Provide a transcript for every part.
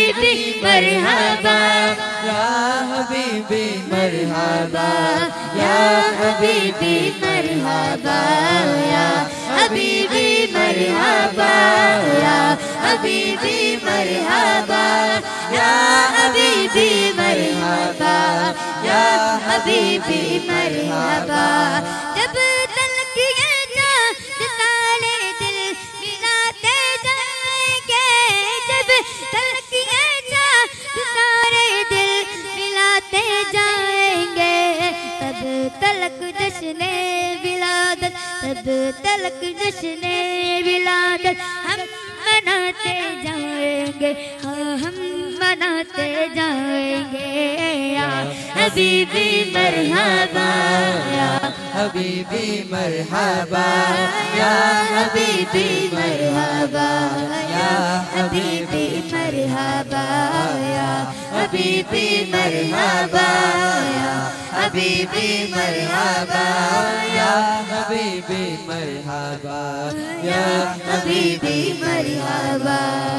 हबीबी मरहबा या हबीबी मरहबा या हबीबी मरहबा या हबीबी मरहबा या हबीबी मरहबा या हबीबी मरहबा या हबीबी मरहबा। जब तलक ये ताले दिल मिलाते जाएंगे, जब तलक ये तारे दिल मिलाते जाएंगे, तब तलक जश्ने विलादत, तब तलक जश्ने विलादत हम मनाते जाएंगे, हाँ हम मनाते जाएंगे। या हबीबी मरहबा या हबीबी मरहबा या हबीबी मरहबा या हबीबी मरहबा या हबीबी मरहबा या हबीबी मरहबा या हबीबी मरहबा या हबीबी मरहबा।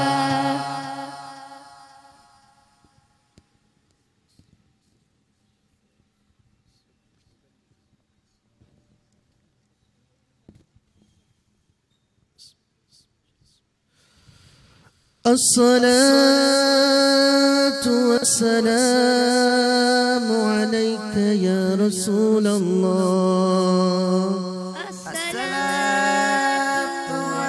الصلاة والسلام عليك يا رسول الله، الصلاة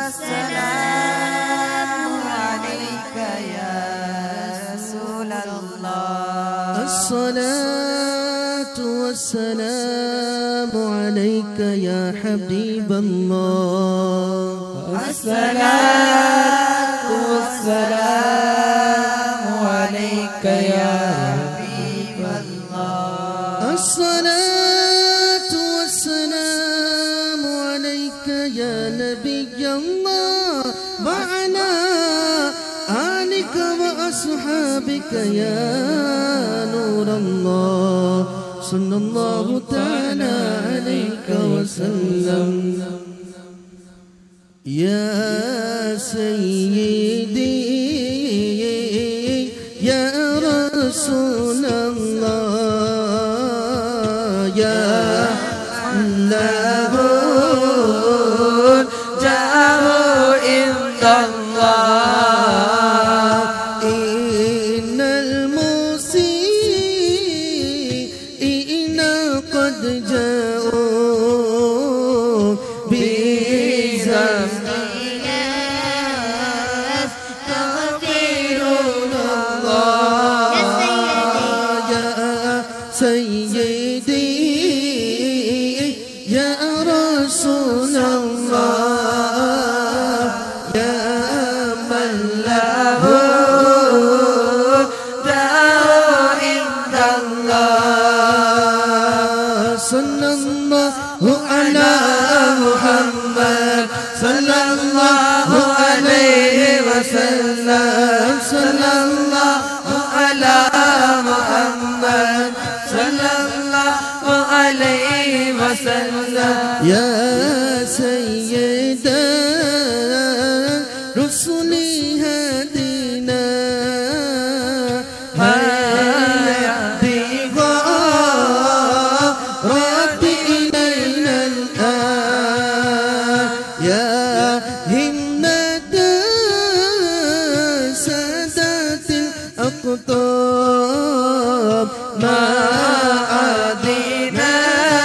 والسلام عليك يا رسول الله، الصلاة والسلام عليك يا حبيب الله، الصلاة والسلام عليك يا حبيب الله، الصلاة والسلام عليك يا نبي الله، وعلى آلك وأصحابك يا نور الله، صلى الله تعالى عليك وسلم يا سيدي يا رسول الله، يا له جاه عند الله، إن المسيئين قد جاءوا بذنب سيدي يا رسول الله، يا من له جاه عند الله، صلى الله على محمد صلى الله عليه وسلم، صلى الله على محمد صلى الله عليه وسلم يا سيد الرسل هدينا هيا رب إلينا الآن، يا همة سادات الأقطاب ما عادنا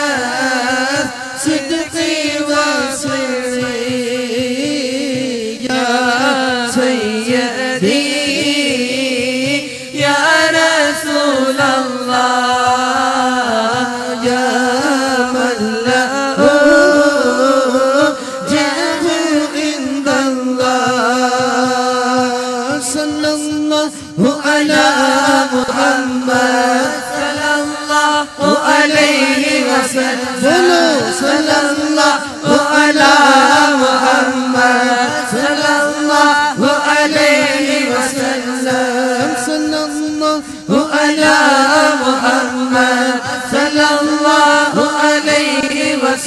صدقي وصري يا سيدي يا رسول الله، يا من له جاه عند الله، صلى الله على محمد صلى الله عليه وسلم، صلى الله على محمد صلى الله عليه وسلم، صلى الله على محمد صلى الله عليه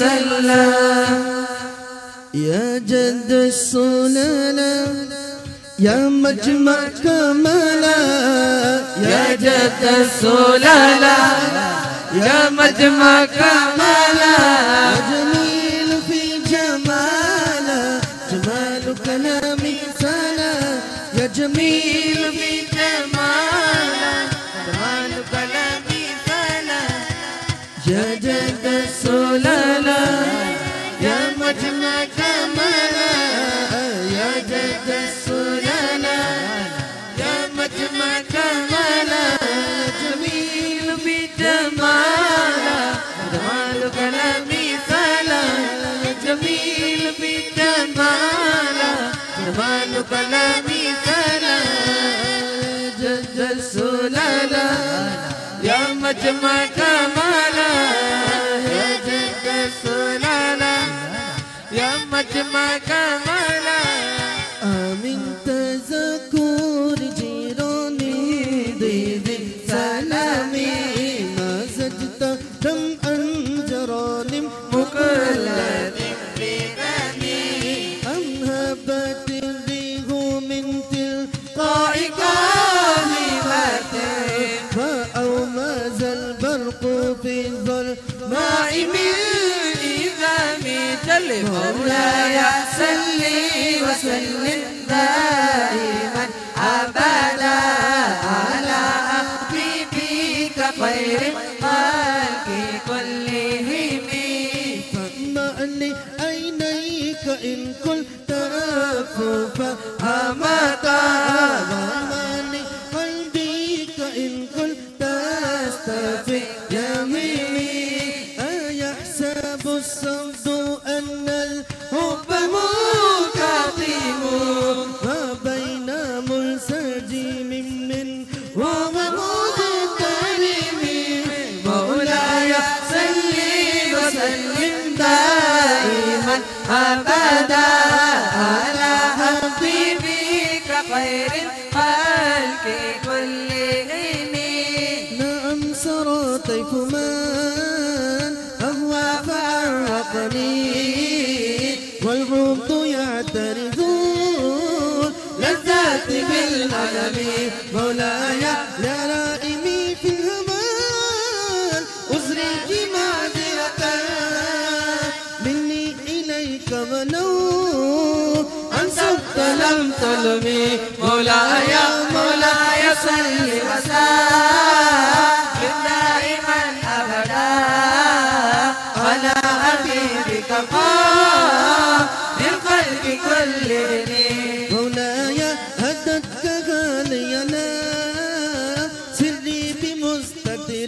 وسلم. يا جد السنن يا مجمع كمالا يا جد السلالة يا مجمع كمالا جميل في جمالا جمال كلامي سالا يا جميل في جمالا جمال كلامي سالا يا جد السلالة يا مجمع كمالا يا جد السلالة يا مجمع كمالا جميل في جمالا جمال كلامي سالا جميل في جمالا جمال كلامي سالا جد السلالة يا مجمع كمالا يا جد السلالة يا مجمع كمالا من تذكر جيراني ضيد سلامي ما زجت دمعا جرانم مقلد بدمي أم هبت الريح من تلقاء كاهبته فأومز البرق في الظلماء من إذامي جل مولاي صلي وسلم دائما أبدا على حبيبك خير الخلق كلهم فمأني عينيك إن كنت أفوفا همتا ومأني قلبك إن كنت أستفي يميني أيحسب الصمد أن الحب مكتم وبين منسجم من ومغترم مولاي صلي وسلم دائما أبدا على حبيبك خير الخلق كلهم نعم سرى طيف من أهوى فعرقني والعمد يعترض لذات بالألم مولاي لا رائمي في الهمان أزريك معذرة مني إليك ولو أنصفت لم تلمي مولاي مولاي صل وسلم دائما أبدا على حبيبك للقلب كله مولاي هدتك غالينا سري بمستتر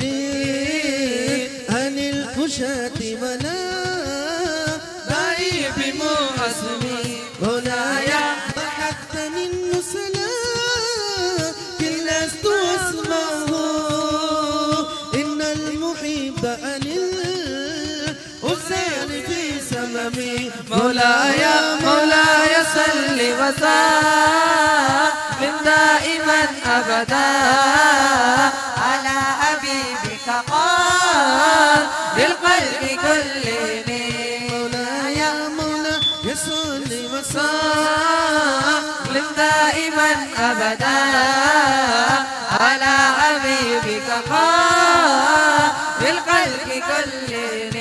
عن الفشاة ولا دعي بمعصمي مولاي ضحكتني النسلا كل لست أسمعه إن المحب عن الحسين في سممي مولاي مولاي صل وسلم دائما أبدا على حبيبك للقلب كله مولاي مولاي صل وسلم دائما أبدا على حبيبك للقلب كله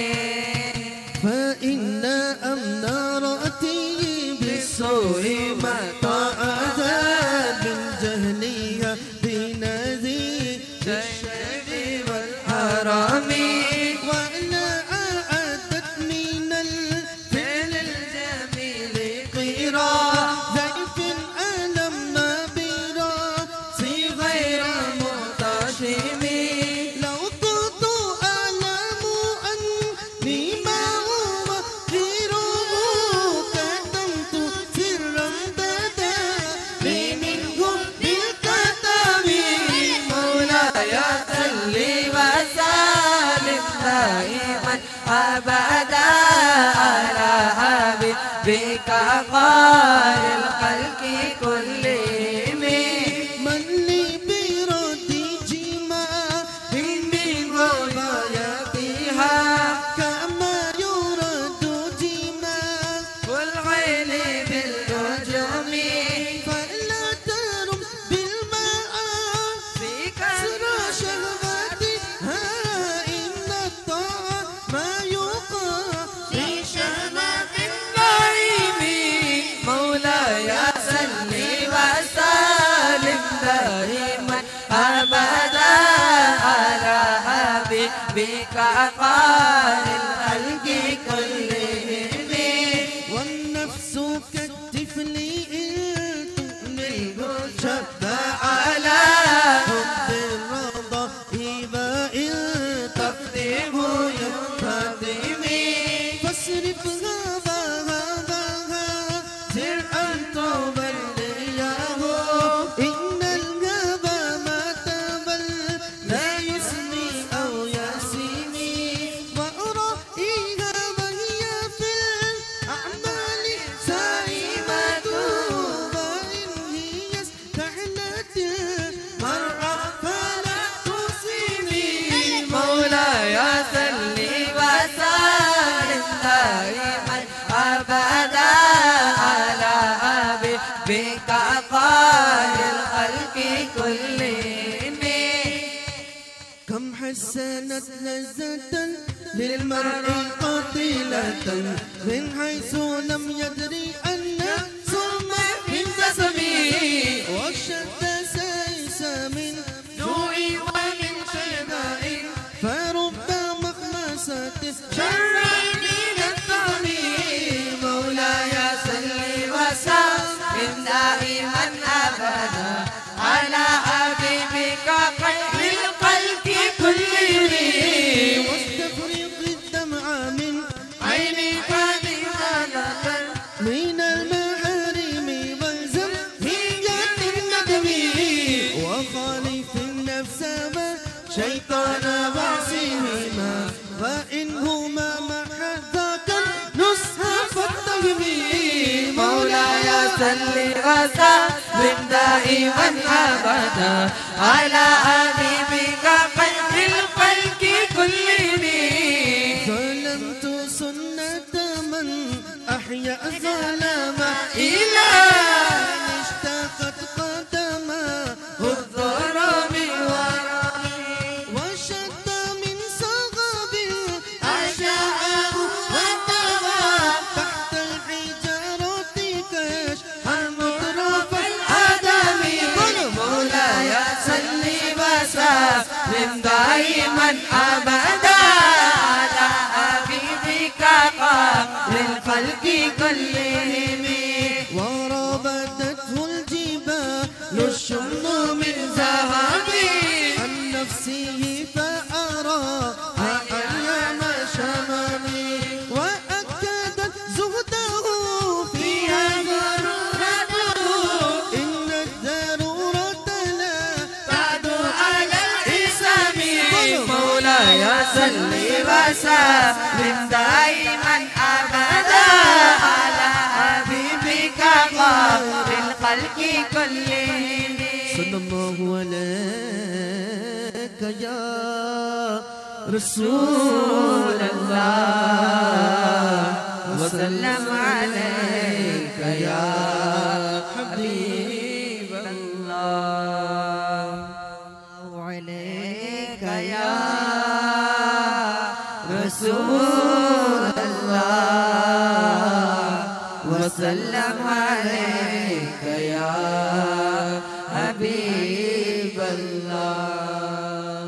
فإن أمنارتي بالسوء متى عذاب الجهلية بنذير الشر والحرام وأنا أعدت من الفعل الجميل قيرا ضيف ألم براسي غير متشم لو كنت أعلم أني ما هو غيره كتمت سرا بدا لي منهم بالكتم مولاي صل وسلم دائما أبدا على حبيبك خير الخلق كلهم من لي برد جماع من غواياتها كما يرد جماع والعين بالنجم فلا للخلق كلهم والنفس كالطفل إن تؤمن شب على حب الرضائب إن تقدم يقتدمي فاصرف هواها سر أن تبليه إن الهوى ما تبل لا يسمي أو يسمي وأرائيها وهي في الأعمال سائمة وإن هي استحلت المرأة فلا تسمي مولاي صل وسلم دائما أبدا على حبيبك خير الخلق كلهم كم حسنت لذة للمرء قاتلة من حيث لم يدري أن ثم من جسمي وشد سيس من جوع ومن شداء فرب مخمسة شر من الطمي مولاي صل وسلم دائما أبدا على حبيبك خير الخلق كلهم واستفرغ الدمع من عينك بهذا من المحارم والزم هي الندم وخالف النفس والشيطان وعصيهما فإنهما مع ذاك النصح فاتهم مولاي صل وسلم دائما أبدا على حبيبك خير الخلق كلهم ظلمت سنة من أحيا ظلم إلى اشتاقت قدما الظلم ورائي وشد من صغب أشاءه وطوى تحت الحجارة كشحن مطرف الآدم مولاي صل وسلم دائما أبدا على حبيبك خير الخلق كلهم وربتته الجبال الشمل من ذهب عن نفسه فأرى أيام شمامي وأكدت زهده فيها ضرورته إن الضرورة لا تعدو على الإسلام مولاي صل وسلم دائما أبدا على حبيبك خير الخلق كلهم صلى الله عليك يا رسول الله وسلم عليك يا حبيب الله عليك يا رسول الله وسلم عليك يا حبيب الله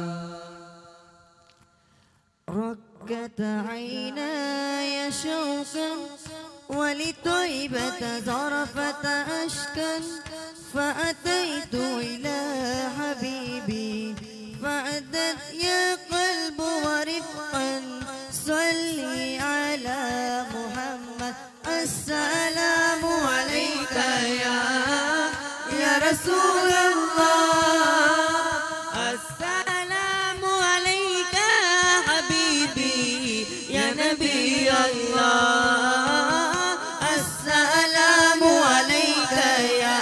ركت عيناي شوقا ولطيبة ظرفة أشكا فأتيت إلى حبيبي فعدت يا قلب ورفقا صلي على محمد السلام عليك يا رسول الله السلام عليك حبيبي يا نبي الله السلام عليك يا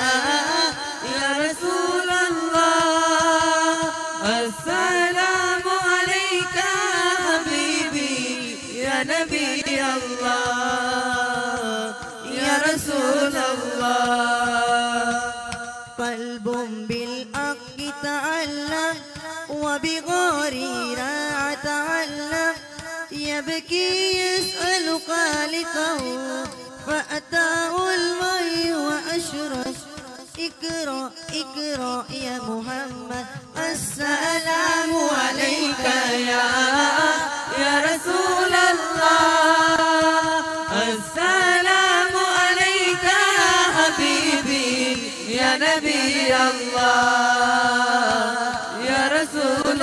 رسول الله السلام عليك حبيبي يا نبي الله يا رسول الله قلب بالحق تعلق وبغير تعلق يبكي يسأل خالقه فأتاه المي وأشرف اقرأ اقرأ يا محمد السلام عليك या रसूल अल्लाह। अस्सलामु अलैका या हबीबी या नबी अल्लाह या रसूल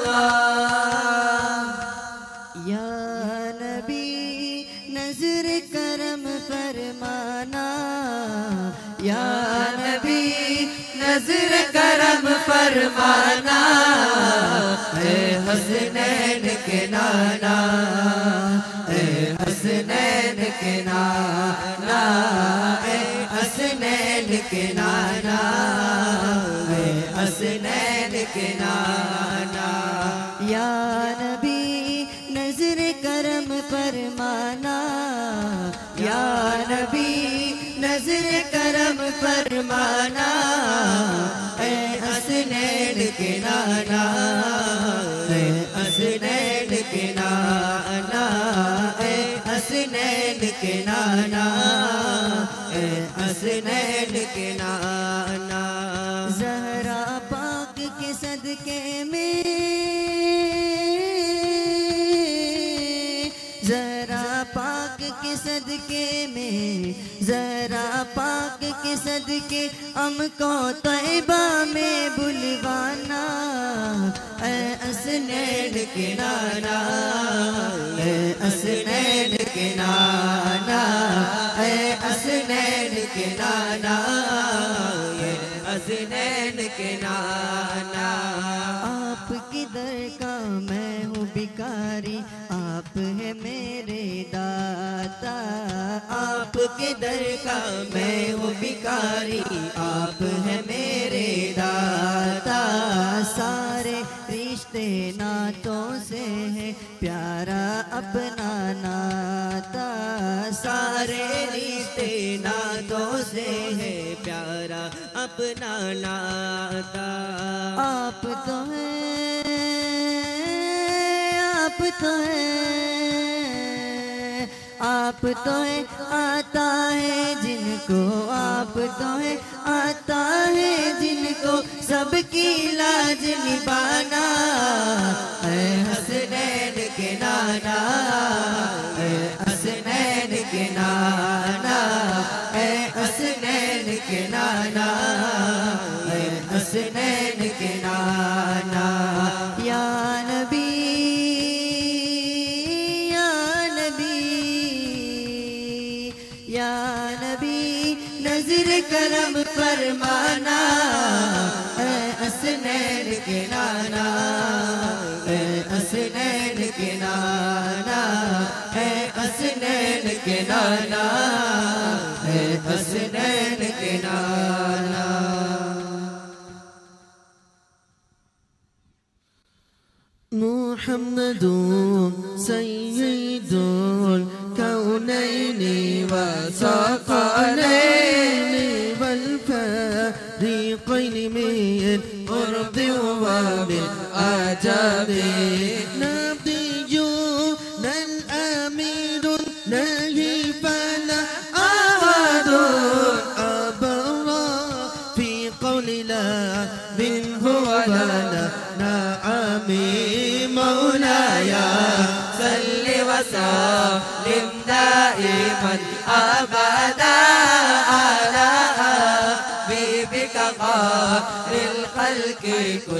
अल्लाह। या नबी नजर करम फरमाना, या नबी नजर करम फरमाना, ए हसनैन के नाना, ए हसनैन के नाना, ए हसनैन के नाना, ए हसनैन के नाना। या नबी नजर करम फरमाना, या नबी नजर करम फरमाना, ए हसनैन के नाना, ए हसनैन के नाना, ए हसनैन के नाना, ए हसनैन के नाना। ज़हरा पाक के सदके में, ज़हरा पाक के सदके में, ज़हरा पाक के सदके हमको तैबा में बुलवाना, ए हसनैन के नाना, ए हसनैन के नाना, ए हसनैन के नाना, ए हसनैन के नाना। आपकी दर का मैं हूँ भिखारी, आप है मेरे दाता। आपके दर का मैं हूँ भिखारी, आप है मेरे दाता। सारे रिश्ते नातों से है प्यारा अपना नाता, सारे रिश्ते नातों से है प्यारा अपना नाता। आप तो हैं, आप तो हैं, आप तो है आता है जिनको, आप तो है आता है जिनको सबकी लाज निभाना, है हसनैन के नाना, है हसनैन के नाना, है हसनैन के नाना, है हसनैन के नाना। या नबी, या नबी, या नबी नजर करम फरमाना, ए हसनैन के नाना, ए हसनैन के नाना, ए हसनैन के नाना, ए हसनैन के नाना। मुहम्मदुन सय्यिदुल कौनैनि व सक़लैनि वल फरीक़ैनि मिन उर्दि व मिन अजमि। नबियुन अमीरुन नही फला अहदुन अबरा फी क़ौलि ला मिन्हु वला नअमी। मौलाया सल्लि व सल्लिम दाइमन अबदा अला हबीबिका ख़ैरिल ख़ल्क़ि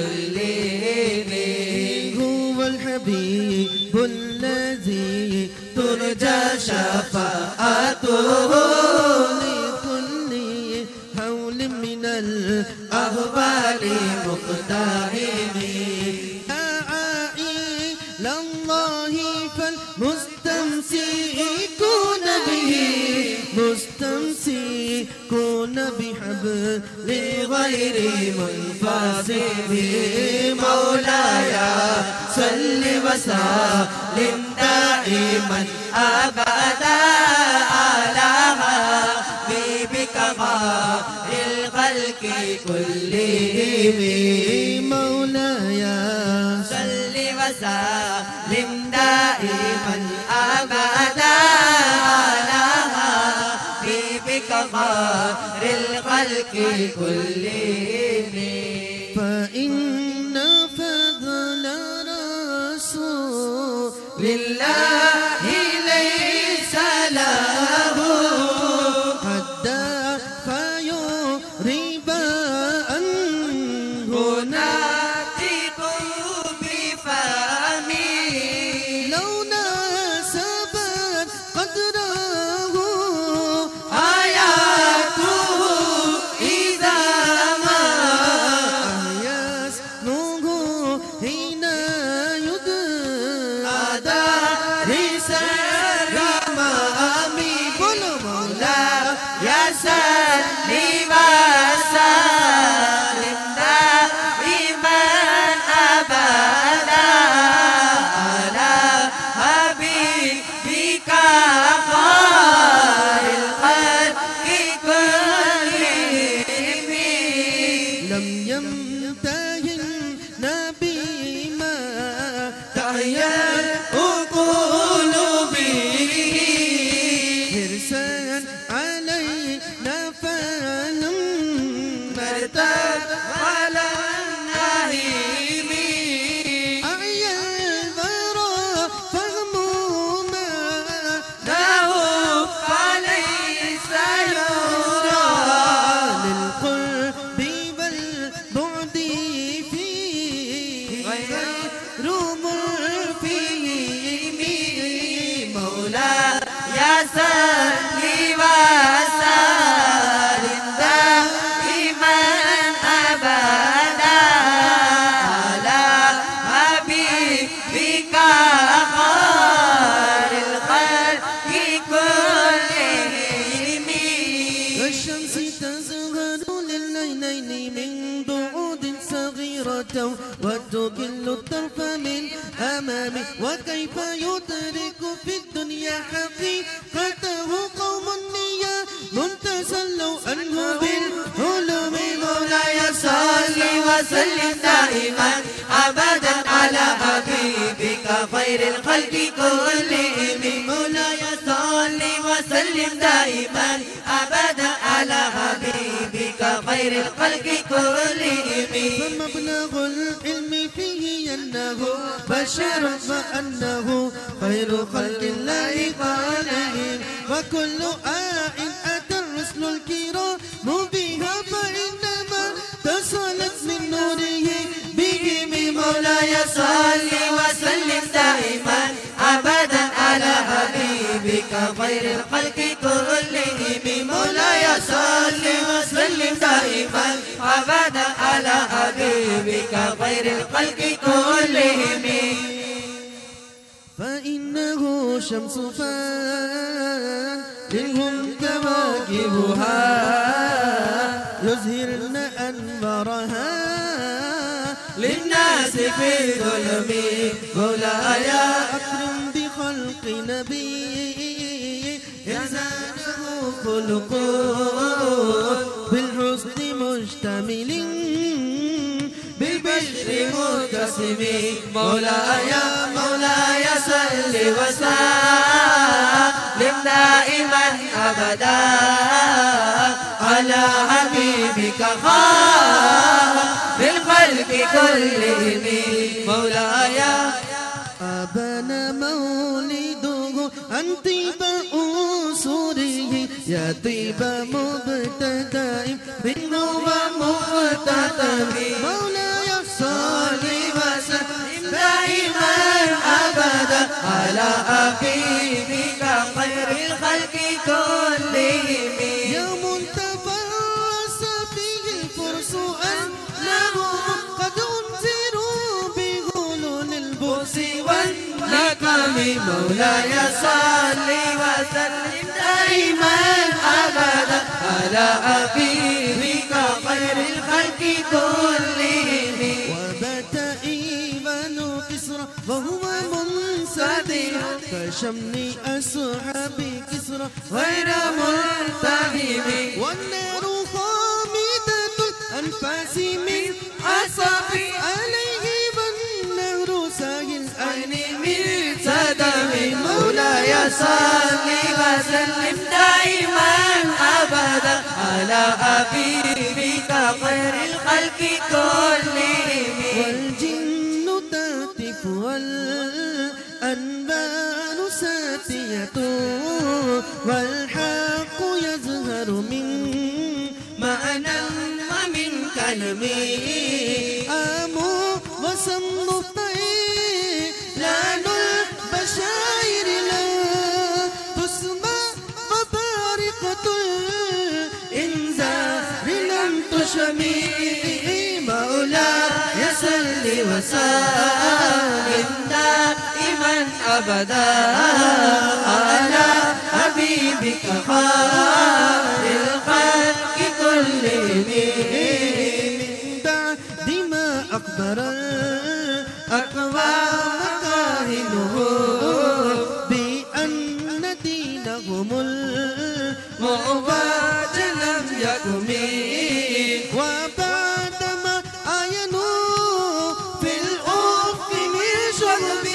कुल्लिहिम। हुवल हबीबुल लज़ी तुरजा शफ़ाअतुहु लिकुल्ली हौलिन मिनल अहवालि मुक़्तहिमी। मुस्तमसिकून बिही मुस्तमसिकून बिहब्लि गैरि मुनफसिमी। मौलाया सल्लि व सल्लिम दाइमन अबदा अला हबीबिका ख़ैरिल ख़ल्क़ि कुल्लिहिम। मौलाया सल्लि व सल्लिम दाइमन अबदा अला हबीबिका ख़ैरिल ख़ल्क़ि कुल्लिहिम। فإن فضل رسول وتكل الطرف من أمامي وكيف يدرك في الدنيا حقيقته قوم نيام تسلوا عنه بالعلوم مولاي صل وسلم دائما أبدا على حبيبك خير الخلق كلهم مولاي صل وسلم دائما أبدا على حبيبك خير الخلق كلهم فمبلغ العلم فيه أنه بشر وأنه خير خلق الله عليهم وكل أتى الرسل الكرام بها فإنما تصلت من نوره بهم مولاي صل وسلم دائما أبدا على حبيبك خير الخلق كلهم مولاي صل وسلم دائما أبدا على حبيبك خير الخلق كلهم فإنه شمس لهم كواكبها يزهرن أنوارها للناس في ظلم مولاي أكرم بخلق نبي يزاده خلق بالحسن مشتمل بالبشر متسم مولاي صل وسلم دائما أبدا على حبيبك خير الخلق كلهم مولاي أبان مولده عن طيب أسوره يا طيب مبتدأ منه ومختتم مولاي صل وسلم دائما أبدا على حبيبك خير الخلق كلهم يوم تفرس فيه الفرس أنهم قد أنذروا بغلول البؤس والنقم مولاي صل وسلم دائما أبدا على حبيبك خير الخلق كلهم وبات إيمان كسرى وهو منسدح كشمل أصحاب كسرى غير ملتهم والنار خامدة الأنفاس من أصابي عليه والنهر ساهل عيني من صدم مولاي صل وسلم دائما أبدا على حبيبك خير الخلق كلهم والجن تهتف والأنبان ساتية والحق يزهر من معنى ومن كلمي آمو وسم لان البشائر لا تسمع وبارقة الإنذار لم تشمي مولاي صل وسلم دائما أبدا على حبيبك خير الخلق كلهم من بعد ما أخبر الأقوام كاهنه بأن دينهم معوج لم يكن وبعدما عينوا في الأفق من شرب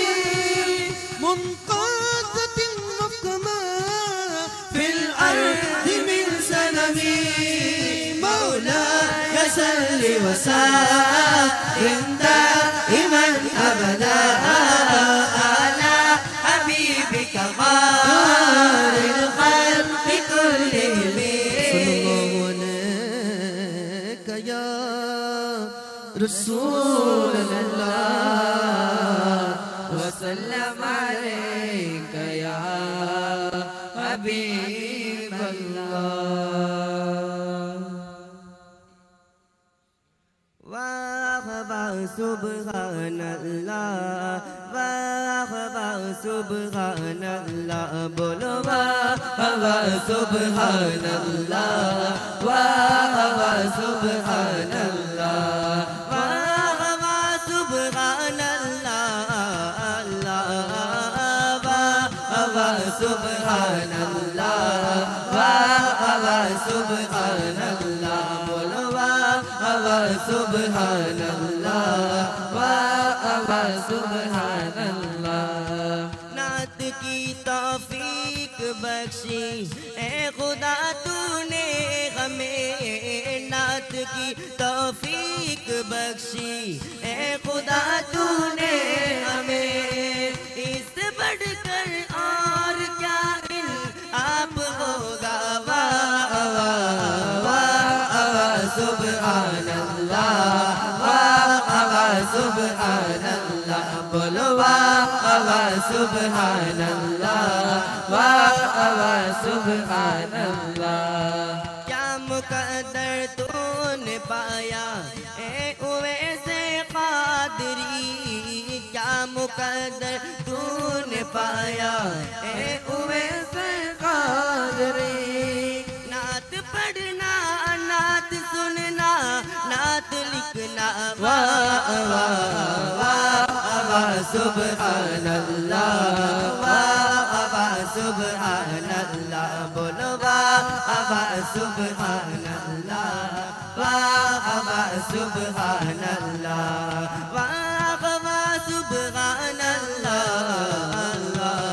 منقادة محكمة في الأرض من سنم مولاي صل وسلم دائما أبدا على حبيبك خير الخلق كلهم صلى الله عليك يا رسول الله وسلم عليك يا حبيب الله وأخبر سبحان الله وأخبر سبحان الله بلوا سبحان الله وأخبر سبحان الله وأخبر سبحان الله वाह सुभान अल्लाह बोलो वाह सुभान अल्लाह वाह सुभान अल्लाह। नात की तौफीक बख्शी ए खुदा तूने हमें, नात की तौफीक बख्शी ए खुदा तूने हमें, इससे बढ़कर और क्या इन आप होगा वाह सुभान अल्लाह वाह सुभान अल्लाह बोलो वाह सुभान अल्लाह वाह सुभान अल्लाह। क्या मुकद्दर तूने पाया ए उवैसे क़ादरी, क्या मुकद्दर तूने पाया ए उवैसे क़ादरी। नात पढ़ना नात सुनना नात लिखना वाह सुभान अल्लाह वाह सुभान अल्लाह बोलो वाह सुभान अल्लाह वाह सुभान अल्लाह वाह सुभान अल्लाह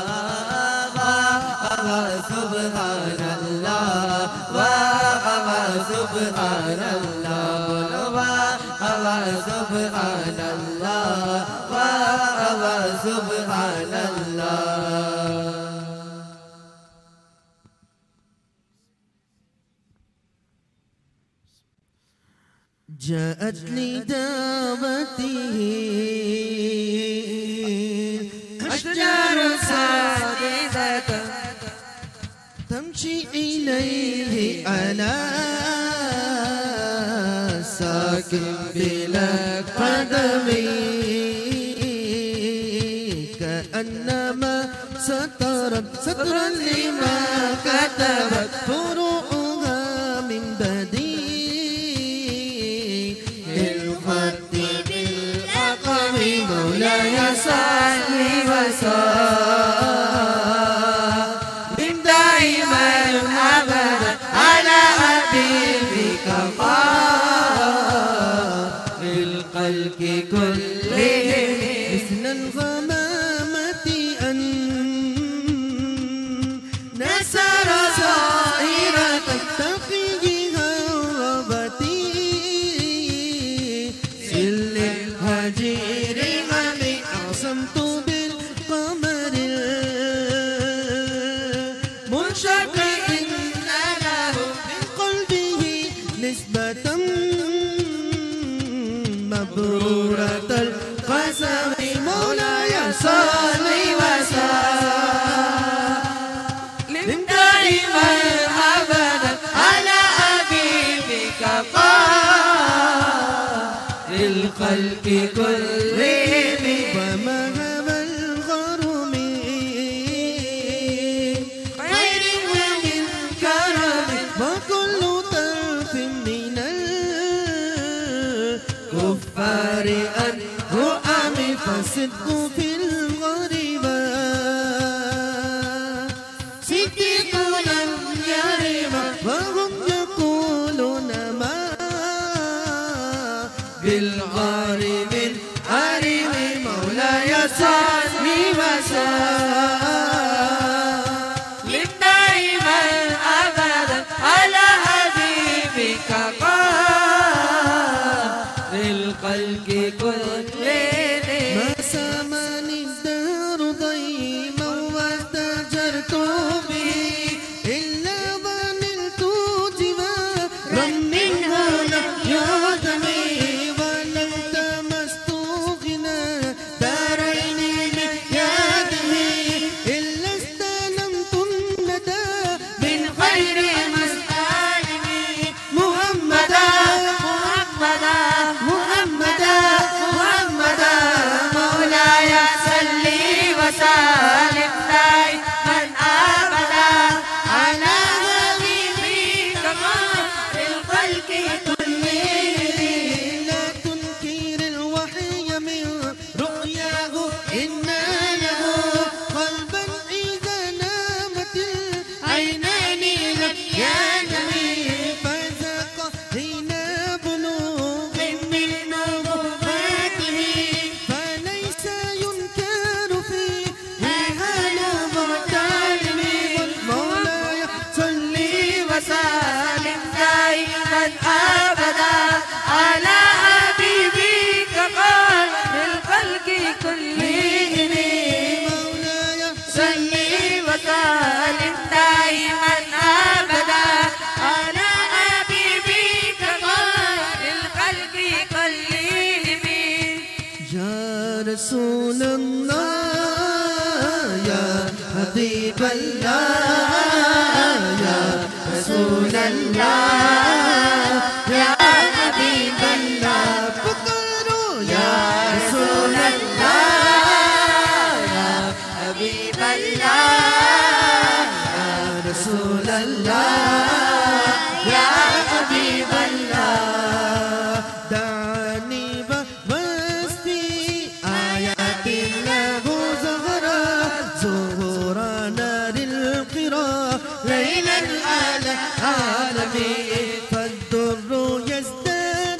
वाह सुभान अल्लाह वाह सुभान अल्लाह बोलो वाह सुभान अल्लाह वाह सुभान अल्लाह। جاءت لدعوته أشجار ساجدة تمشي إليه على ساكن بلا قدم، كأنما سترا لما كتبت فروعها من بديع الخط بالأقم. مولاي صل وسلم دائما أبدا على حبيبك الخلق كلهم مثل الغمامة أن نسر صائرة تقيها ربتي سل الهجير غني أعصمت بالقمر المنشق إن له من قلبه نسبة مبرورة القسم. مولاي صل وسلم دائما أبدا على حبيبك الخلق كلهم ومهب الغرم خير ومن كرم، وكل طرف من الكفار أنه أمي فالصدق في الغربة صديق لم يرم، وهم يقولون ما بالغار من حرم. مولاي صل وسلم دائما أبدا على حبيبك الخلق كلهم ما سمن الله يا رسول الله يا حبيب الله فكروا يا رسول الله يا حبيب الله يا رسول الله يا حبيب الله دعني بوصفي آيات له زهرا زهور نار القرى ليلا على عالمين فالدر يزداد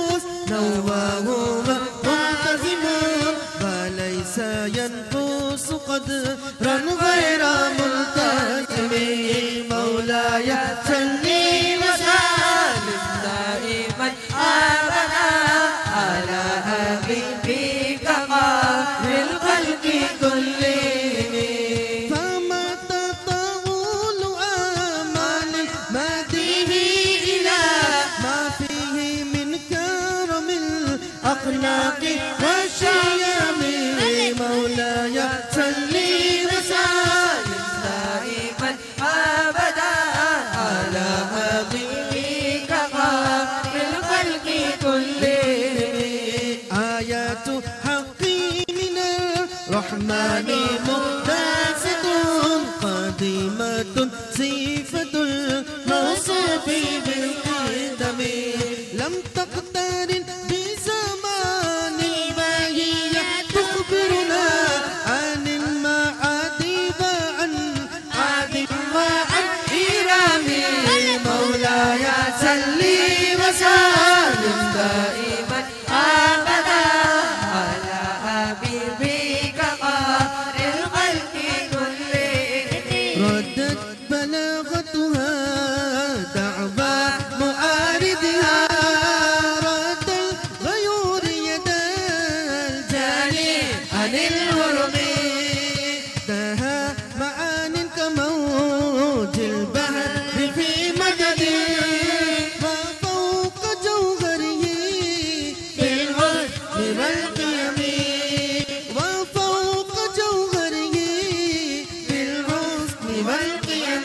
نواه منتظم وليس ينقص قدرا غير ملتزم مولاي صلي وسلم دائما ابدا على حبيبك خير الخلق كلهم فما تطول امال مديه الى ما فيه من كرم الاخلاق والشيم مولاي صلي وسلم دائما ابدا على حبيبك خير الخلق كلهم آيات حق من الرحمن مقدسة قديمة صفة الموصوف بالقدم لم تقترن بزمان وهي تخبرنا عن المعاد وعن عاد وعن إرام مولاي صلي وسلم دائما أبدا على حبيبك خير الخلق كلهم ردت بلاغتها دعوى معارضها رد الغيور يد الجاني عن الهرم دها معان كموج البحر في مدد وفوق جوهره في الحسن والقيم وفوق جوهره في الحسن والقيم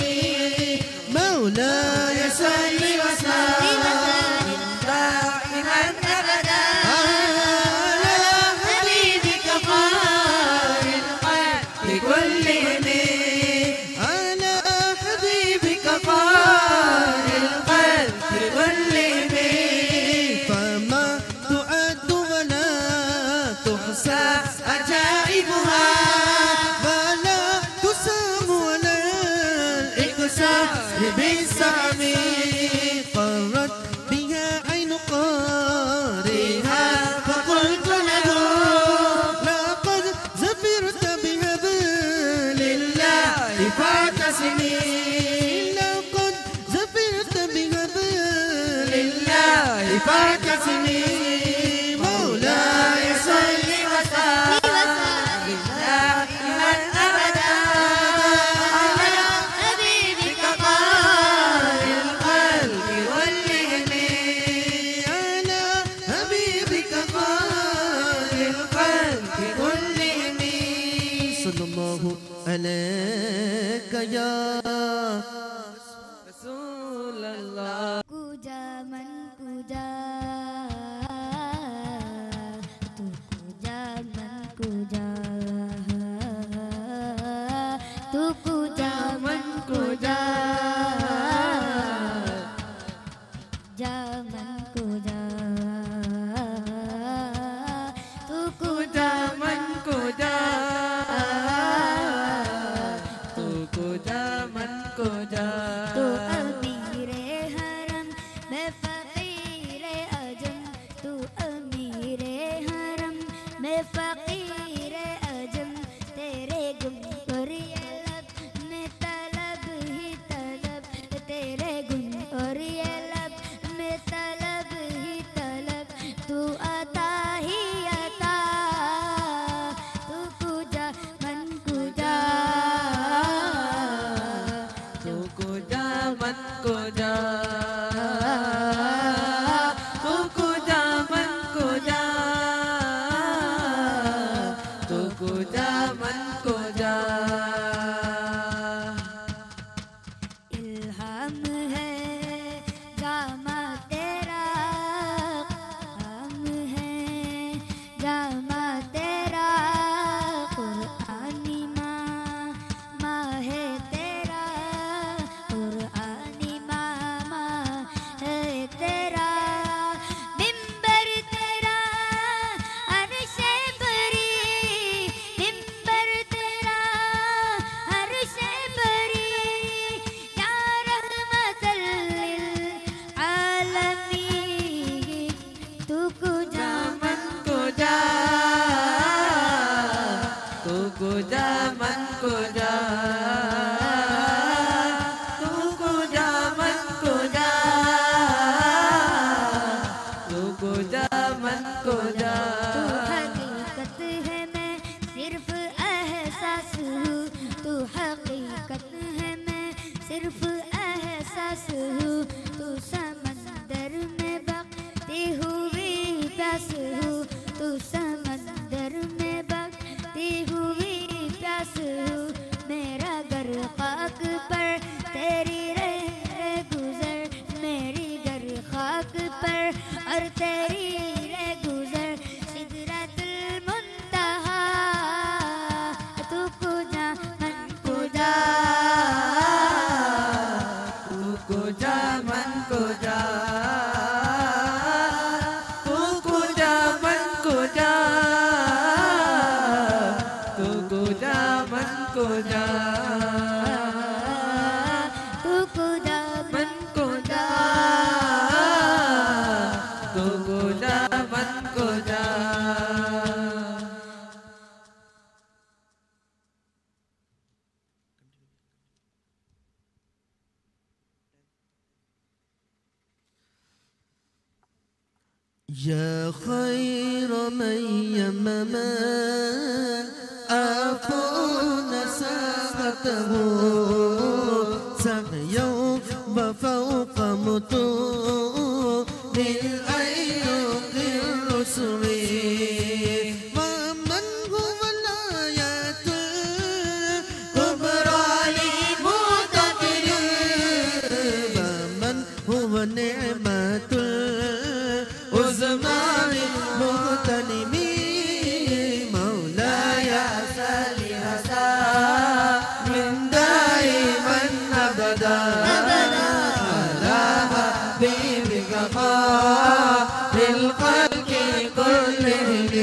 مولاي صل وسلم دائما ابدا على حبيبك خير الخلق كلهم على حبيبك خير الخلق كلهم فما تعد ولا تحصى عجائبها ولا تسام ولا الإكسار بالسعم قرت بها عين قارئها فقلت له لقد زفرت بهبل الله فاعتصمي لقد زفرت بهبل الله فاعتصمي مولاي صل وسلم دائما ابدا على حبيبك خير الخلق كلهم على حبيبك خير الخلق كلهم صلى الله عليك يا رسول الله kuja man kuja tu kuja man kuja tu kuja man kuja jaman kuja tu kuja man kuja तुको दामन को जा तू अमीरे हरम मैं फकीरे अजम तू अमीरे हरम मैं फकीरे अजम तेरे गुम और ये लब में तलब ही तलब तेरे गुम और ये लब में तलब ही तलब तू अता ही अता तू कुजा मन कुजा तुको सिर्फ एहसास हूँ तू समंदर में बहती हुई प्यास हूँ तू समंदर में बहती हुई प्यास हूँ मेरा घर खाक पर तेरी रे गुजर मेरी घर खाक पर और तेरी रे गुजर सिदरतुल मुंतहा तू कुजा मन कुजा कुजा मन कुजा तू कुजा मन कुजा तू कुजा मन कुजा तू कुजा मन कुजा तू कुजा मन कुजा يا خير من يمم أكون ساقته سعيا وفوق متون الأيوب الرسل ومن هو الآيات الكبرى للمعتبر ومن هو نعمة العظمى للمغتنم مولاي صل وسلم دائما أبدا على حبيبك خير الخلق كلهم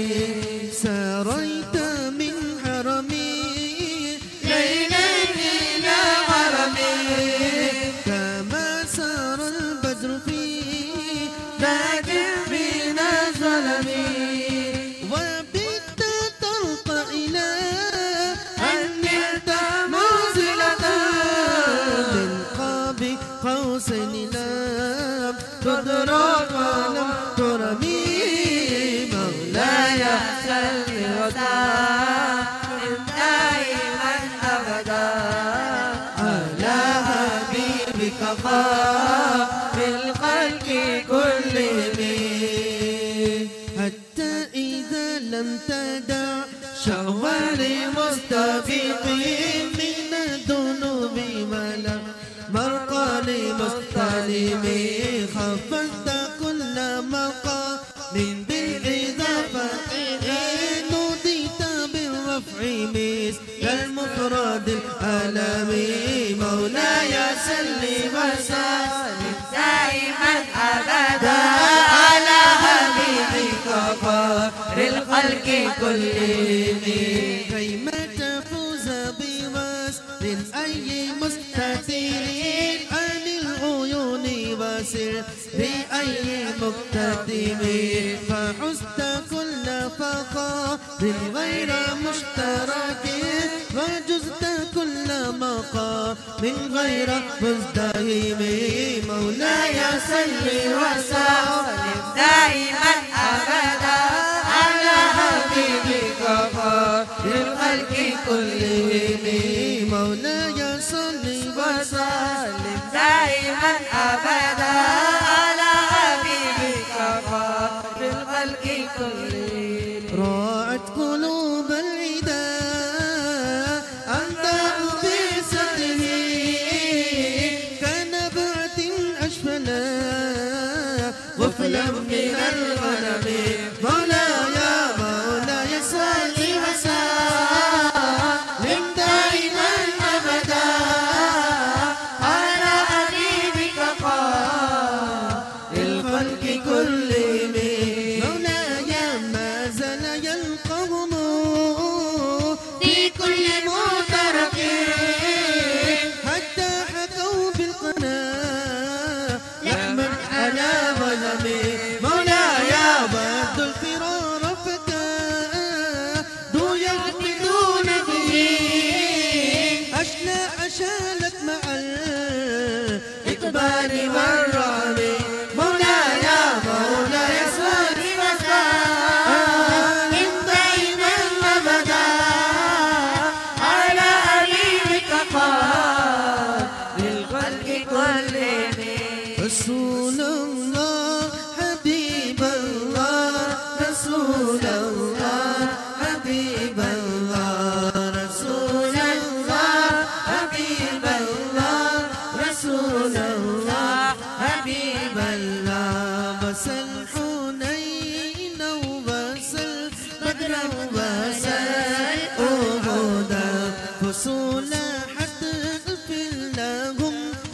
سريت من حرمي ليلا إلى حرمي كما سار البدر في لكن بين ظلمي وبت ترقى إلى أن نلت منزلة من قاب قوسين لم تدرك ولم ترمي مولاي صل وسلم دائما أبدا على حبيبك خير الخلق كلهم حتى إذا لم تدع شهوة مستبيقين من الذنوب ولا مرقى لمستلم خفضت كل مقام بالإضافة نوديت بالرفع مثل المفرد الألمي مولاي صل وسلم دائما أبدا على حبيبك خير الخلق كلهم كيما تفوز بوصل أي مستثير عن العيون وسر بأي مقتدم فحزت كل فخار غير مشترك وجزت كل مقام من غير مزدهم مولاي صل وسلم دائما أبدا على حبيبك خير الخلق كلهم مولاي صل وسلم دائما أبدا على حبيبك خير الخلق كلهم راعت قلوب العدا أنت بسته كنبعة أشفلا غفلا من الغنم مولاي مولاي صل وسلم دائما أبدا على حبيبك خير الخلق كلهم مولاي ما زال يلقهم في كل مترك حتى حكوا بالقناة لحما على غنم مولاي بعد الفرار فكادوا يغمدون به أشلاء شالت مع الإقبال والرعب مولاي مولاي صل وسلم دائما أبدا على حبيبك رسول الله حبيب الله رسول الله حبيب الله رسول الله حبيب الله رسول الله حبيب الله وسل حنين وسل بدرا وسل أهدا فصول حتف لهم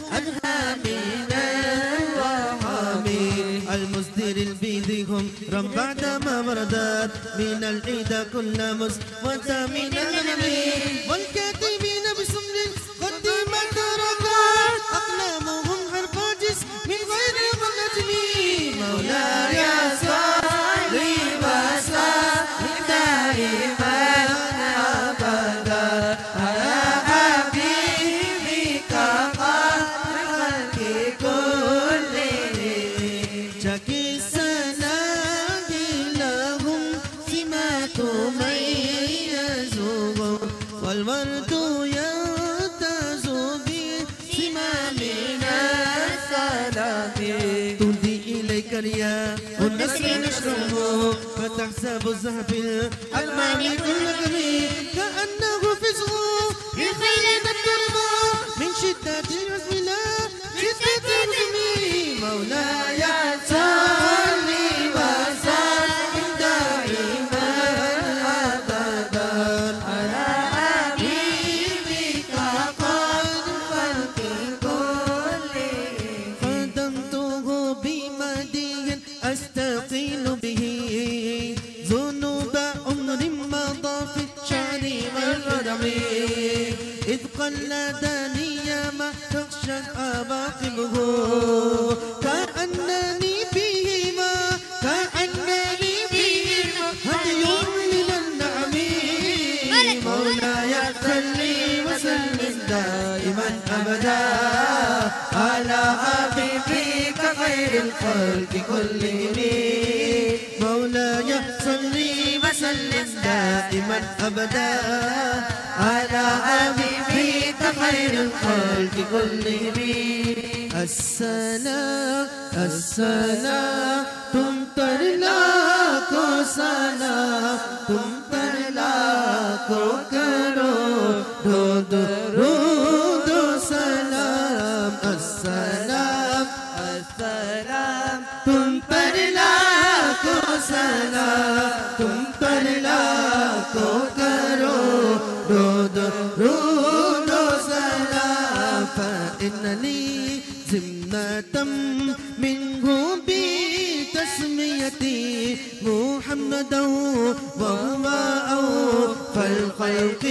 المصدر البيدهم رم بعدما وردت من العيد كل مسودة من النبي والكاتبين بسمر قدمت ركعت أقلامهم حرف جسم من غير نجم مولاي صل وسلم دائما أبدا على حبيبك خير الخلق كلهم جاكي السلام لهم سمات ميزهم والورد يهتز بسمام السلام تهدي إليك رياح والنسر نشره فتحسب الزهف الألمام كل كبير كأنه فزغ بالخيل التربة من شدة العزم لا شدة الغم مولاي صل وسلم دائما أبدا على حبيبك خير الخلق كلهم خدمته بمدين أستقيل به ذنوب عمر مضى في الشعر والقدم إذ قلدني ما تخشى عواقبه كأنني بهما هدي من النعم مولاي صل وسلم دائما أبدا على حبيبك خير الخلق كلهم مولاي صل وسلم دائما أبدا على حبيبك خير الخلق كلهم السلام السلام تمطر لاكو سلام تمطر لاكو كرو رود رود سلام السلام السلام تمطر لاكو سلام تمطر لاكو كرو رود رود سلام فإن لي ذمة منه بتسميتي محمدا وهو أوفى الخلق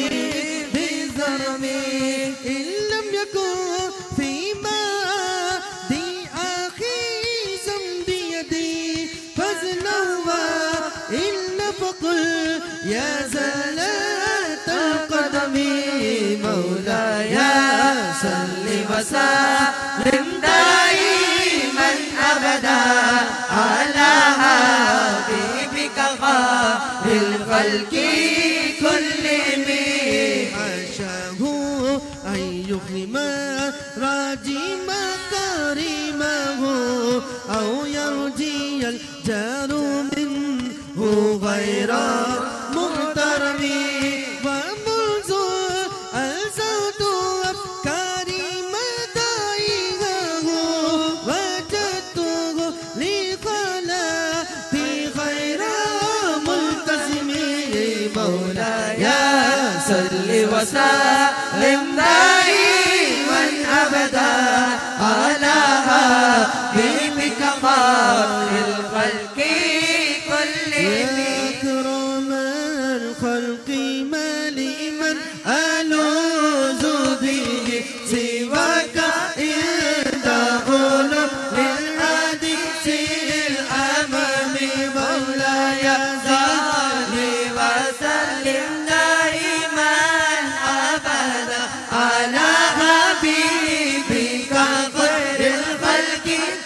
بزرمي إن لم يكن فيما دي أخي زنبي يدي فزنوا إلا فقل يا زلة القدم مولاي صل وسلم دائما أبدا على حبيبك خير الخلق كلهم حاشاه أن يحرم راجي مكارمه أو يرجي الجار منه غير محترم ومنذ ألزمت أفكاري مدائعه وجدته لخلاقي خير ملتزم مولاي صل وسلم دائما أبدا على حبيبك خير الخلق كلهم أكرم الخلق ما لمن ألوذ به سواك عند علو للحديث الأمام مولاي صل وسلم دائما أبدا على حبيبك خير الخلق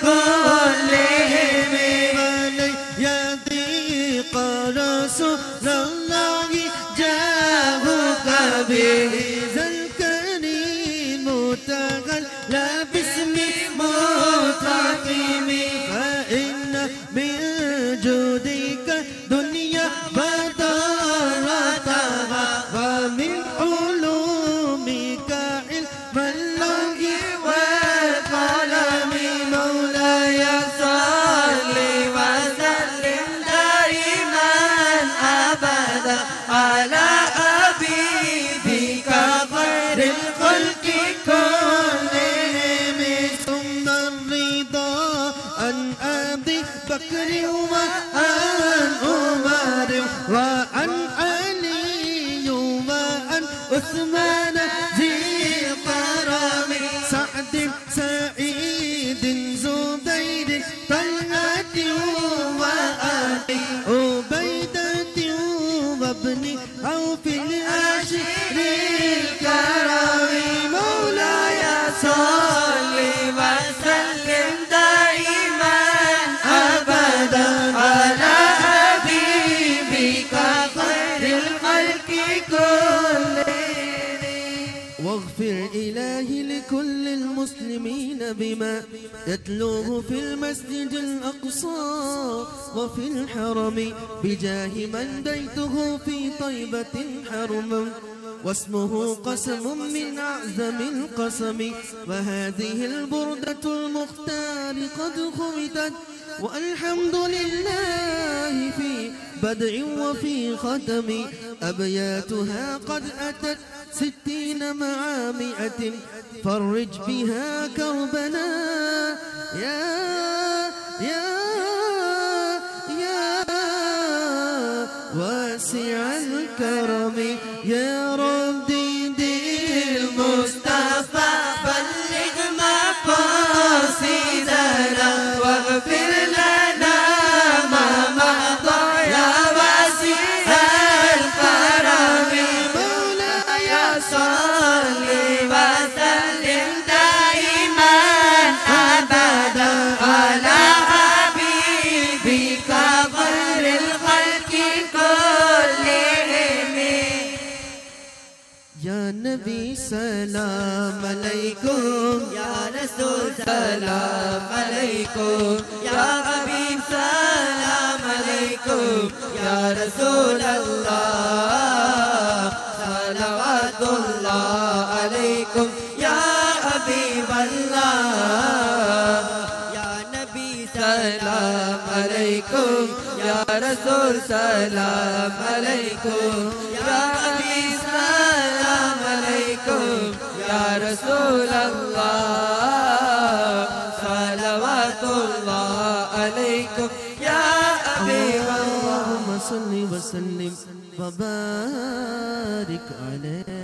كلهم يا ضيق رسول الله جاءك به ذا الكريم متغلى باسم مطرة بكر وعن عمر وعن علي وعن عثمان ذي الكرم سعد سعيد زبير طلحة وعلي عبيدة وابن عوف العاشر الكرم مولاي صل وسلم دائما أبدا على حبيبك خير الخلق كلهم. واغفر إلهي لكل المسلمين بما يتلوه في المسجد الأقصى وفي الحرم بجاه من بيته في طيبة حرم واسمه قسم من أعظم القسم وهذه البردة المختار قد خمدت والحمد لله في بدء وفي ختم أبياتها قد أتت 60 مع 100 فرج بها كربنا يا واسع الكرم يا رب دين المصطفى بلغ مقاصدنا واغفر لنا ما مضى يا واسع الكرم مولاي صل وسلم دائما ابدا على حبيبك خير الخلق كلهم. يا نبي سلام عليكم يا رسول سلام عليكم يا حبيب سلام عليكم يا رسول الله صلوات الله عليكم يا حبيب الله يا نبي سلام عليكم يا رسول سلام عليكم يا حبيب سلام عليكم يا رسول الله صلوات الله عليكم يا حبيب الله. اللهم صل وسلم وبارك عليه.